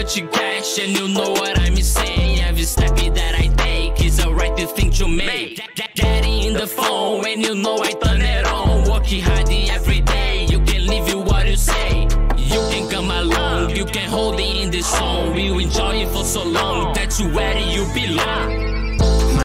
much cash, and you know what I'm saying. Every step that I take is a right thing to make. Daddy in the phone, and you know I turn it on. Working hard every day, you can live what you say. You can come along, you can hold it in this song. We enjoy it for so long, that's where you belong.